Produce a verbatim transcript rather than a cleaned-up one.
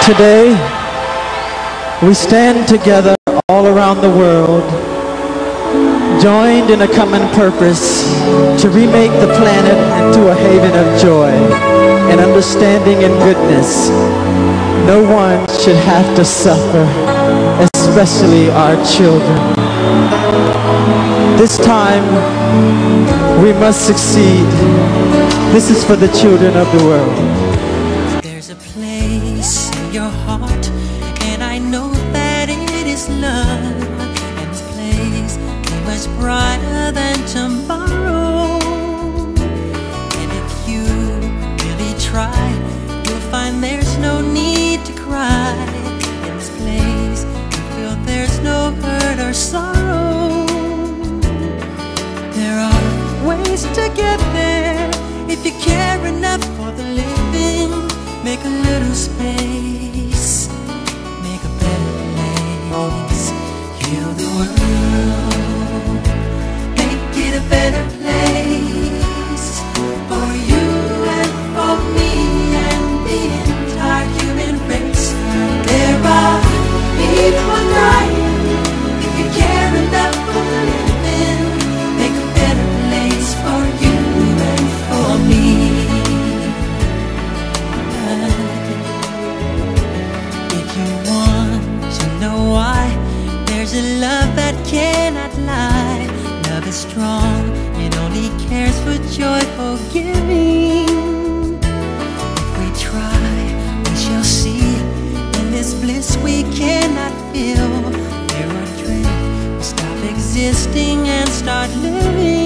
Today, we stand together all around the world, joined in a common purpose to remake the planet into a haven of joy and understanding and goodness. No one should have to suffer, especially our children. This time, we must succeed. This is for the children of the world. There's a place in your heart, and I know that it is love. And this place is much brighter than tomorrow. And if you really try, you'll find there's no need to cry. In this place, you feel there's no hurt or sorrow. There are ways to get there if you care enough for the living. Make a little space, make a better place. Heal the world, make it a better place for you and for me and the entire human race. There are people dying. If you care enough for the living, make a better place for you and for me. If you want to know why, there's a love that cannot lie. Love is strong, it only cares for joyful giving. If we try, we shall see. In this bliss we cannot feel. There are dreams, we stop existing and start living.